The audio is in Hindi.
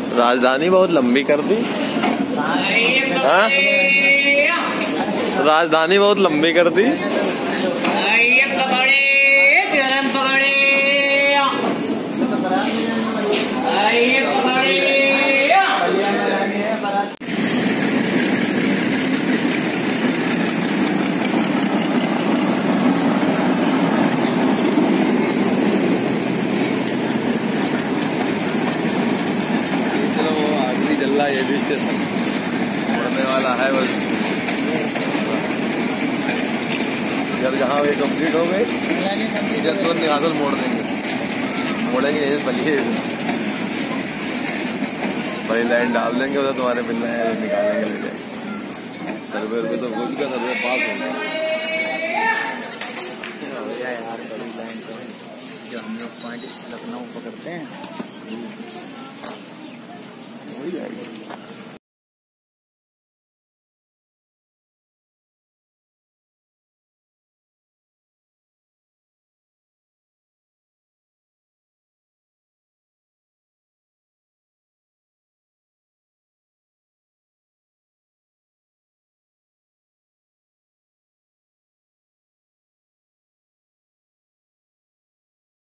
राजधानी बहुत लंबी कर दी। हाँ? राजधानी बहुत लंबी कर दी। ये भी स्टेशन मोड़ने वाला है बस। जब जहाँ ये कंप्लीट हो गई जब तो निकाल मोड़ देंगे, मोड़ेंगे ये बलिए बड़ी लाइन डाल देंगे उधर तुम्हारे मिलना है निकालेंगे ले जाएंगे। सर्वे तो भूल का सर्वे पास हो गया यार। बड़ी लाइन तो जो हम लोग पॉइंट लखनऊ पकड़ते हैं हो जाएगी।